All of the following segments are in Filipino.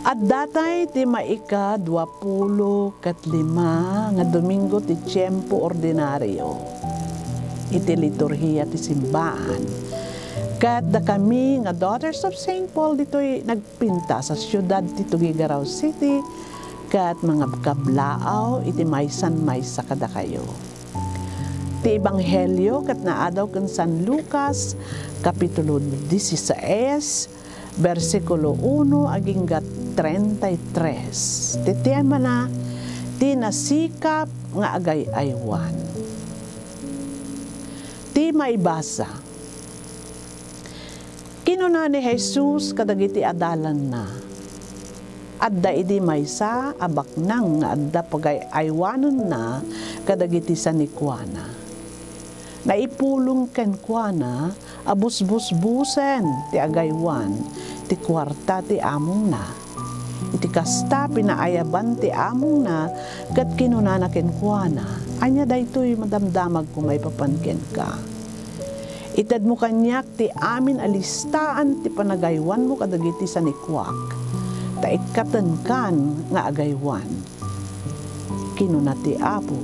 At datay ti maika 25 nga Domingo ti Tiempo Ordinaryo. Iti liturhiya ti simbaan. Kat da kami nga Daughters of St. Paul dito'y nagpinta sa siyudad ti Tugigaraw City. Kat mga kablaaw iti maysa kada kayo. Ti Ebanghelyo kat naadaw kan San Lucas, Kapitulo 16, versikulo 1 aging 33. Ti tema na, ti nasikap nga agay-aywan. Ti maibasa. Kinuna ni Jesus kadagiti adalan na. Adda idi maysa abaknang nga adda pagay-aywanon na kadagiti sanikwana. Naipulong ken kuana abus-bus-busen ti agaywan ti kwarta ti among na. Iti kasta pinaayaban ti among na kat kinunana ken kuana. Anya daytoy madamdamag kung may papanken ka. Itad mo kanyak ti amin alistaan ti panagaywan mo kadagiti sanikwak. Ta ikatan kan nga agaywan. Kinuna ti apo.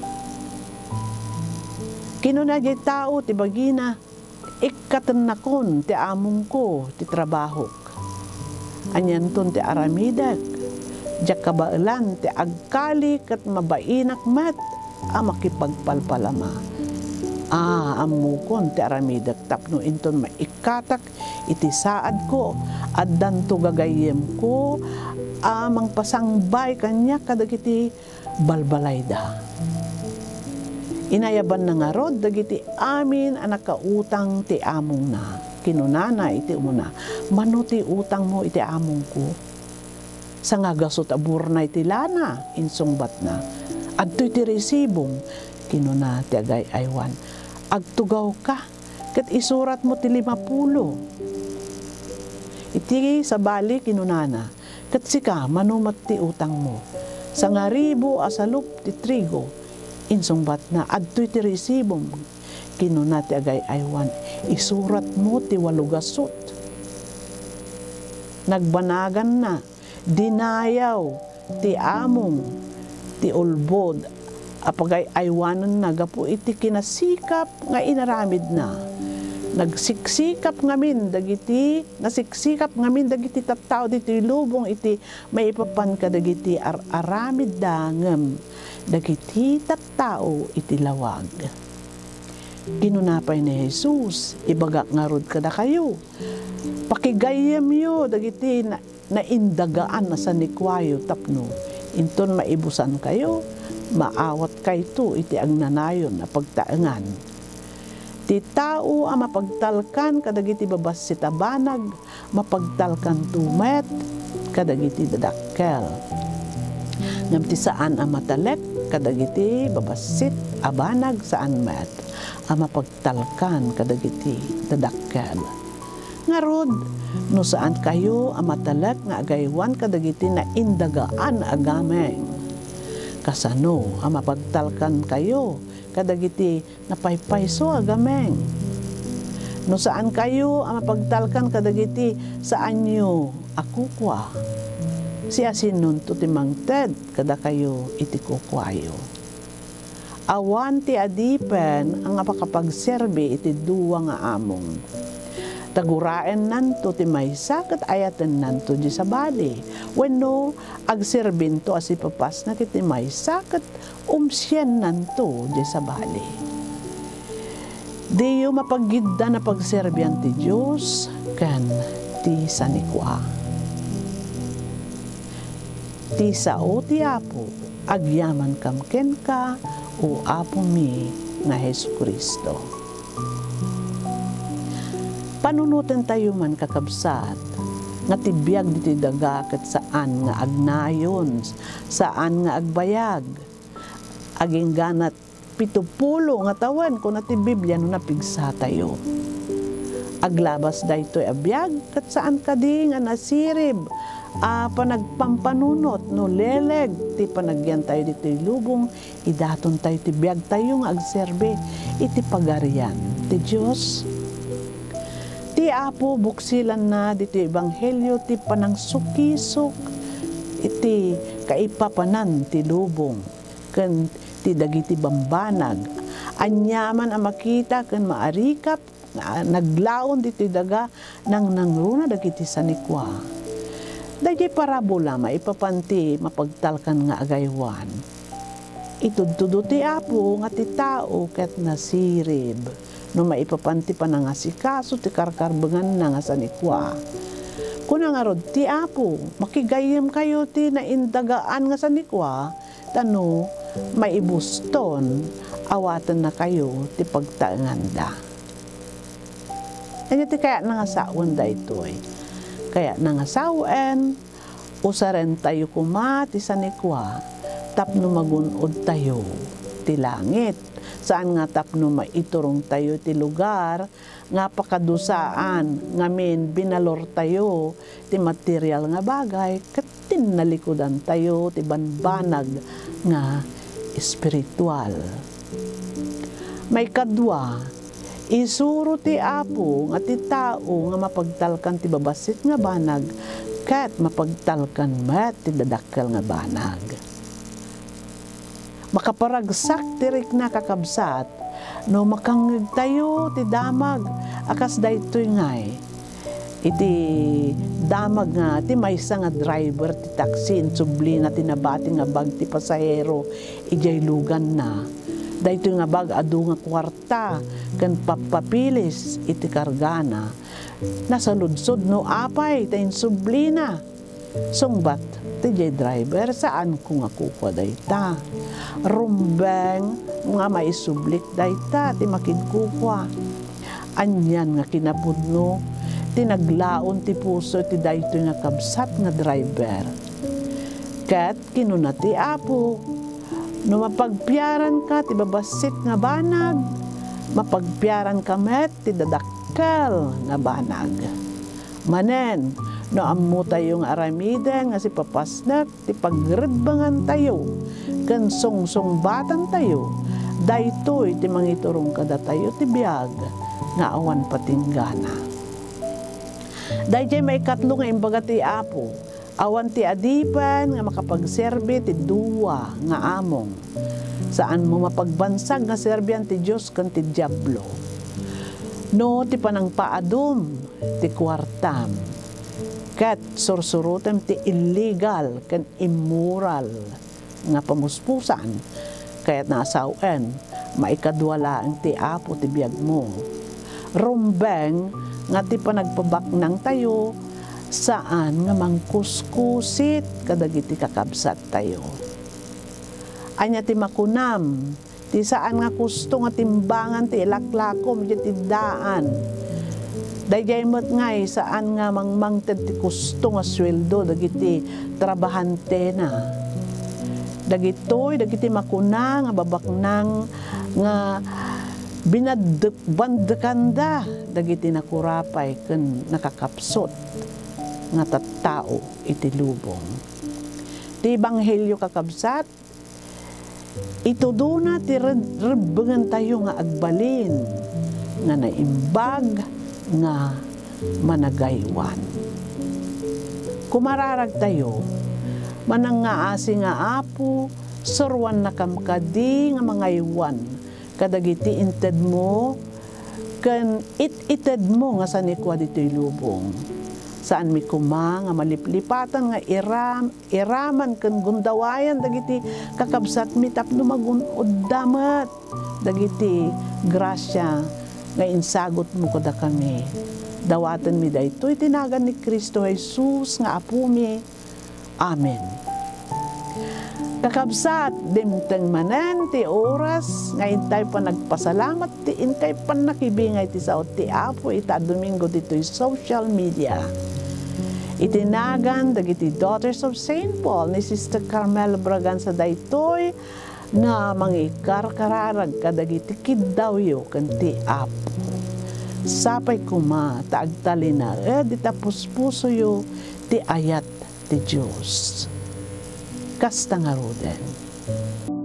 Kinuna di tao ti bagina, ikatan nakon ti among ko ti trabahok. Anyanton ti aramidak, diyak kabailan ti agkalik at mabainak mat, makipagpalpalama. Amukon ti aramidak tapno inton maikatak iti saad ko, addan to gagayem ko, amang pasangbay kanya kadagiti balbalayda. Inayaban na nga rod, dagiti amin anak kautang ti among na. Kinunana iti umuna, mano ti utang mo iti among ko. Sa nga gasot abur na iti lana, insungbat na. Adto'y ti resibong, kinuna ti agay aywan. Agtugaw ka, kat isurat mo ti 50. Iti sa bali kinunana, kat sika manumat ti utang mo. Sa nga ribo asalup ti trigo, insungbat na adto'y ti resibong kinuna ti agay aywan isurat mo ti 8 gasot. Nagbanagan na dinayaw ti among ti ulbod apagay aywanan na gapu iti kinasikap nga inaramid na. Nagsiksikap ngamin dagiti nasiksikap ngamin dagiti tattao diti lubong iti maipapan ka dagiti aramid dangem dagiti tattao iti lawag. Kinunapay ni Jesus, ibagak ngarod kada kayo. Pakigayem yo dagiti naindagaan na sa nikwayo tapno. Inton maibusan kayo, maawat kayto iti agnanayon na pagtaengan. Ti tao ang mapagtalkan kadagiti babas si tabanag, mapagtalkan tumet kadagiti dadakkel. Ngam ti saan ang matalek kadagiti babasit abanag saan met ang mapagtalkan kadagiti dadakkel. Ngarod, no saan kayo ang matalek nga agaywan kadagiti na indagaan agameng. Kasano ang mapagtalkan kayo kadagiti napaypayso agameng. No saan kayo ang mapagtalkan kadagiti saan nyo akukwa. Si asinon to timangted kada kayo iti kukwayo. Awan ti adipen ang apakapagserbi iti duwa nga among. Taguraen nanto ti maysa ket ayaten nanto di sabali. Wenno agserbinto as ipapas na kiti maysa ket umsyen nanto di sabali. Diyo mapagidda na pagserbian ti Dios ken ti sanikwa. Ti sao ti Apo agyaman kam ken ka o Apo mi nga Jesucristo. Panunutan tayo man kakabsat, nga tibiyag diti daga ket saan nga agnayon, saan nga agbayag. Aging ganat 70 nga tawen kung nati Biblia no napigsa tayo. Aglabas daytoy abiyag ket saan kadi nga nasirib panagpampanunot no leleg ti panagyan tayo dito lubong idaton tayo ti biyag tayo nga agserbe iti pagarian ti Dios. Ti Apo buksilan na dito ebanghelyo ti panangsukisok iti kaipapanan ti lubong ken ti dagiti bambanag anyaman a makita ken maarikap naglaon diti daga nang nangruna dagiti sanikwa. Dagiti parabola maipapanti mapagtalkan nga agaywan. Itudtudo ti Apo nga ti tao ket nasirib no maipapanti pa na nga sikaso ti karkarbengan na nga sanikwa. Kuna nga rod ti Apo makigayem kayo ti naindagaan nga sanikwa tano maibuston awatan na kayo ti pagtaenganda. Kanya ti kaya nangasawan da ito'y. Kaya nangasawan, usaren tayo kuma ti sanikwa, tapno magunod tayo ti langit. Saan nga tapno maiturong tayo ti lugar, nga pakadusaan, ngamin binalor tayo ti material nga bagay, kat tinalikodan tayo ti banbanag nga espiritual. May kadwa, isuro ti Apo nga ti tao nga mapagtalkan ti babasit nga banag ket mapagtalkan met ti dadakkel nga banag. Makaparagsak ti rikna kakabsat no makangeg tayo ti damag akas daytoy ngay. Iti damag nga ti maysa nga driver ti taxi insubli na tinabati nga bag ti pasahero ijay lugan na. Dahito nga bag adu nga kwarta ken papapilis iti kargana nasa ludsod no apay tayin sublina sungbat ti driver saan ko nga kukwa dayta rumbeng nga maisublik dayta ti makidkukwa anyan nga kinapudno ti naglaon ti puso ti dayto nga kabsat nga driver ket kinuna ti Apo no mapagpiaran ka ti babasit nga banag, mapagpiaran ka met ti dadakkel nga banag. Manen, no ammo tayo nga aramiden nga si papasnek ti pagredbangan tayo, ken sungsongbatan tayo, daytoy ti mangiturong kada tayo ti biag nga awan patinggana. Dayjay may katlo nga imbaga ti Apo, awan ti adipan nga makapagserbi ti duwa nga among. Saan mo mapagbansag nga serbian ti Diyos ken ti Diablo. No ti panangpaadum ti kwartam. Ket sursurutem ti illegal ken immoral nga pamuspusan. Kaya't nasawen maikadwala ti Apo ti biag mo. Rumbeng nga ti panagpabaknang tayo saan nga mangkuskusit kadagiti kakabsat tayo. Anya ti makunam, ti saan nga kusto nga timbangan ti ilaklakom ti daan. Dayjay met ngay saan nga mangmangted ti kusto nga sweldo dagiti trabahante na. Dagiti makuna nga babaknang nga binadekanda dagiti nakurapay ken nakakapsot nga tattao iti lubong. Ti Ebanghelyo kakabsat, ituduna ti rebengan tayo nga agbalin, nga naimbag, nga managaywan. Kumararag tayo, manang nga asi nga Apo, surwan na kamkadi nga mangaywan, kadagiti inted mo, ken ited mo nga sanikwa dito'y lubong. Saan mi kuma nga maliplipatan nga iraman ken gundawayan dagiti kakabsat mi tapno magunod damat dagiti grasya nga insagot mo kada kami. Dawatan mi daytoy tinagan ni Kristo Jesus nga Apo mi. Amen. Kakabsat dimteng manen ti oras nga intay pa nagpasalamat ti intay pa nakibingay ti sao ti Apo ita Domingo dito'y social media. Itinagan dagiti Daughters of St. Paul ni Sister Carmel Braganza daytoy nga mangikarkararag kadagiti kiddawyo ken ti Apo. Sapay kuma taagtalina dita puspusoyo ti ayat ti Dios. Kasta nga roden.